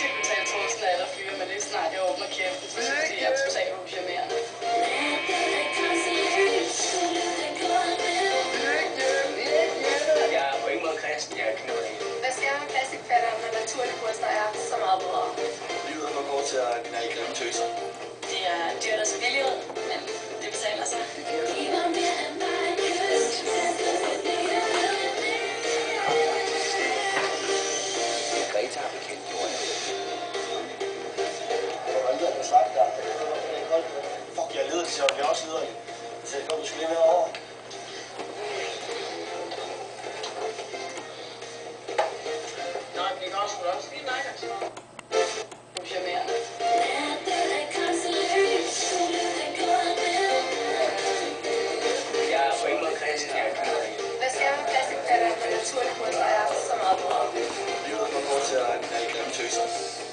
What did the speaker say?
simpelthen Torsten alle fyre, men det er snart, jeg åbner kæften, så synes de, jeg er totalt uschammerende. Jeg er på ingen måde kristen, jeg er knævlig. Hvad skal jeg med plastikfatter, når naturlig kunst er så meget bedre? Livet er går til at knalde grimme tøser. Det er dyrt og så billigt ud, men det betaler sig. Greta har bekendt gjort det. Fuck, jeg leder til, jeg er også leder. Så jeg kommer sgu lige med over. Nej, det kan også lige nej, altså. Uschammerende. Jeg er på ingen måde kristen, jeg er knævlig. Hvad skal jeg med plastikfatter, når naturlig kunst er så meget bedre? Livet er går til at knalde grimme tøser.